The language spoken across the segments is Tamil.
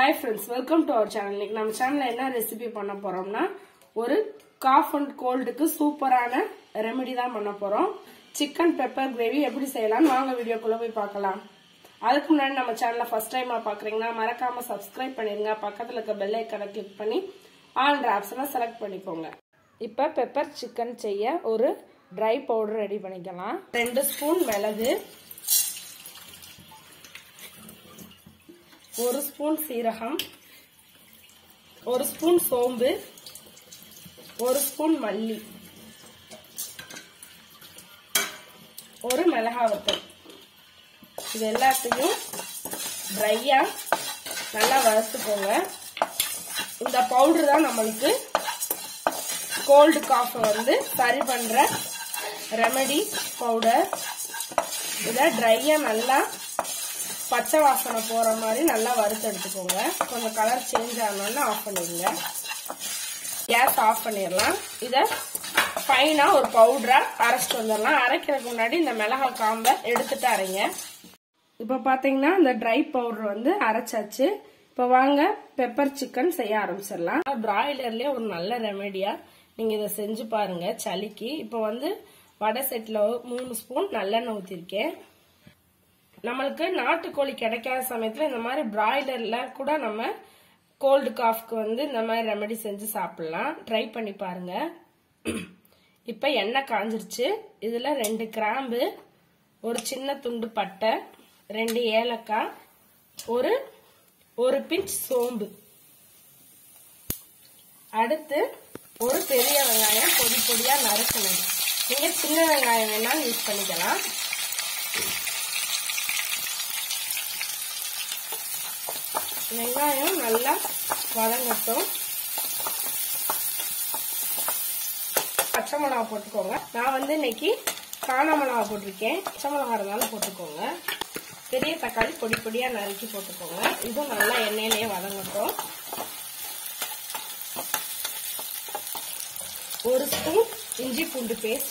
Hi friends, welcome to our channel. நம்ம சேனல்ல என்ன ரெசிபி பண்ண போறோம்னா ஒரு காஃப் அண்ட் கோல்டுக்கு சூப்பரான ரெமெடி தான் பண்ண போறோம். சிக்கன் பெப்பர் கிரேவி எப்படி செய்யலாம்னு வாங்க வீடியோக்குள்ள போய் பார்க்கலாம். அதுக்கு முன்னாடி நம்ம சேனலை ஃபர்ஸ்ட் டைமா பாக்குறீங்கன்னா மறக்காம Subscribe பண்ணிருங்க. பக்கத்துல இருக்க பெல் ஐகானை கிளிக் பண்ணி ஆல் ஆப்ஷனை செலக்ட் பண்ணிக்கோங்க. இப்போ பெப்பர் சிக்கன் செய்ய ஒரு ட்ரை பவுடர் ரெடி பண்ணிக்கலாம். 2 ஸ்பூன் மிளகு, 1 ஸ்பூன் சீரகம், 1 ஸ்பூன் சோம்பு, 1 ஸ்பூன் மல்லி, 1 மிளகாய் வத்தல். இது எல்லாத்தையும் ட்ரையா நல்லா வறுத்துக்கோங்க. இந்த பவுடர் தான் நம்மளுக்கு கோல்டு காஃப் வந்து சரி பண்ற ரெமெடி பவுடர். இதை ட்ரையா நல்லா பச்சை வாசனை போற மாதிரி நல்லா வறுத்து எடுத்துக்கோங்க. கொஞ்சம் கலர் சேஞ்ச் ஆனோன்னு ஆஃப் பண்ணிடுங்க. கேஸ் ஆஃப் பண்ணிடலாம். இதை ஃபைனா ஒரு பவுடரா அரைச்சிட்டு வந்துடலாம். அரைக்கிறதுக்கு முன்னாடி இந்த மிளகாய் காம்பை எடுத்துட்டு அரைங்க. இப்ப பாத்தீங்கன்னா இந்த ட்ரை பவுடர் வந்து அரைச்சாச்சு. இப்ப வாங்க பெப்பர் சிக்கன் செய்ய ஆரம்பிச்சிடலாம். பிராய்லர்லயே ஒரு நல்ல ரெமெடியா நீங்க இதை செஞ்சு பாருங்க சளிக்கு. இப்ப வந்து வடை செட்ல 3 ஸ்பூன் நல்லெண்ணெய் ஊத்திருக்கேன். நம்மளுக்கு நாட்டுக்கோழி கிடைக்காத சமயத்துல இந்த மாதிரி பிராய்லர்ல கூட நம்ம கோல்டு காஃப்க்கு வந்து இந்த மாதிரி ரெமெடி செஞ்சு சாப்பிடலாம். ட்ரை பண்ணி பாருங்க. இப்ப எண்ணெய் காஞ்சிருச்சு. இதுல 2 கிராம்பு, ஒரு சின்ன துண்டு பட்டை, 2 ஏலக்காய், ஒரு பிஞ்ச் சோம்பு, அடுத்து ஒரு பெரிய வெங்காயம் பொடி பொடியா நறுக்கணும். நீங்க சின்ன வெங்காயம் வேணாலும் யூஸ் பண்ணிக்கலாம். வெங்காயம் நல்லா வதங்கட்டும். பச்சை மிளகா போட்டுக்கோங்க. நான் வந்து இன்னைக்கு காண மிளகா போட்டிருக்கேன். பச்சை மிளகா இருந்தாலும் போட்டுக்கோங்க. பெரிய தக்காளி பொடி பொடியா நறுக்கி போட்டுக்கோங்க. இதுவும் நல்லா எண்ணெயிலேயே வதங்கட்டும். 1 ஸ்பூன் இஞ்சி பூண்டு பேஸ்ட்,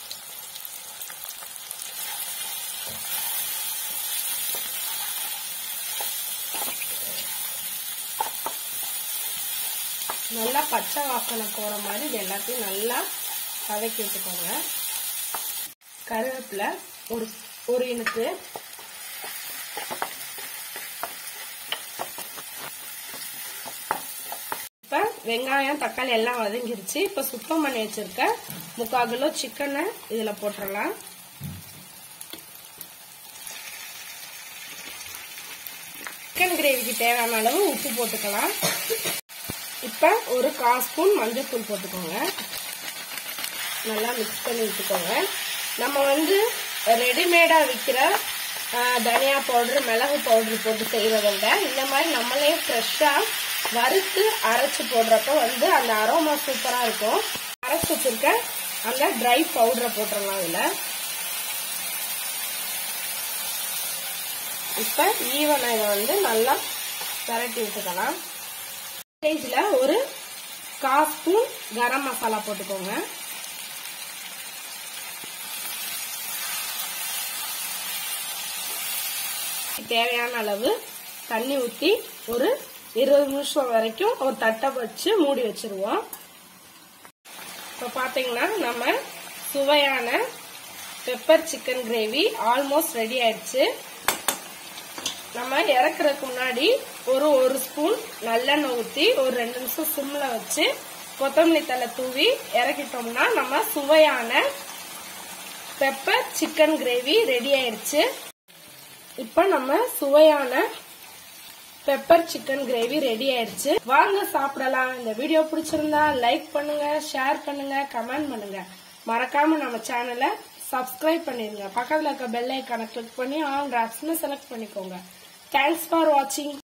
நல்லா பச்சை வாசனை போற மாதிரி இது எல்லாத்தையும் நல்லா வதக்கி விட்டுக்கோங்க. கருவேப்பிலை ஒரு இனுக்கு, இப்ப வெங்காயம் தக்காளி எல்லாம் வதங்கிருச்சு. இப்ப சுத்தம் பண்ணி வச்சிருக்க 3/4 கிலோ சிக்கனை இதுல போட்டுடலாம். சிக்கன் கிரேவிக்கு தேவையான அளவு உப்பு போட்டுக்கலாம். இப்ப ஒரு 1/4 ஸ்பூன் மஞ்சள் தூள் போட்டுக்கோங்க. நல்லா மிக்ஸ் பண்ணி விட்டுக்கோங்க. நம்ம வந்து ரெடிமேடா விற்கிற தனியா பவுடர், மிளகு பவுடர் போட்டு செய்வதை விட இந்த மாதிரி நம்மளே ஃப்ரெஷ்ஷா வறுத்து அரைச்சு போடுறப்ப வந்து அந்த அரோமா சூப்பரா இருக்கும். அரைச்சு வச்சிருக்க அந்த ட்ரை பவுடரை போட்டுடலாம் இதுல. இப்ப ஈவனா இதை வந்து நல்லா பரட்டி விட்டுக்கலாம். இதுல ஒரு 1/4 ஸ்பூன் கரம் மசாலா போட்டுக்கோங்க. தேவையான அளவு தண்ணி ஊத்தி ஒரு 20 நிமிஷம் வரைக்கும் ஒரு தட்டை வச்சு மூடி வச்சிருவோம். இப்ப பாத்தீங்கன்னா நம்ம சுவையான pepper chicken gravy almost ready ஆயிடுச்சு. நம்ம இறக்குறதுக்கு முன்னாடி ஒரு ஸ்பூன் நல்லெண்ணெய் ஊத்தி ஒரு 2 நிமிஷம் சிம்ல வச்சு கொத்தமல்லி தழை தூவி இறக்கிட்டோம்னா நம்ம சுவையான பெப்பர் சிக்கன் கிரேவி ரெடி ஆயிடுச்சு. இப்ப நம்ம சுவையான பெப்பர் சிக்கன் கிரேவி ரெடி ஆயிடுச்சு. வாங்க சாப்பிடலாம். இந்த வீடியோ பிடிச்சிருந்தா லைக் பண்ணுங்க, ஷேர் பண்ணுங்க, கமெண்ட் பண்ணுங்க. மறக்காம நம்ம சேனலை Subscribe பண்ணிருங்க. பக்கத்துல இருக்க பெல் ஐகானை கிளிக் பண்ணி ஆல் ஆப்ஷனை செலக்ட் பண்ணிக்கோங்க. Thanks for watching.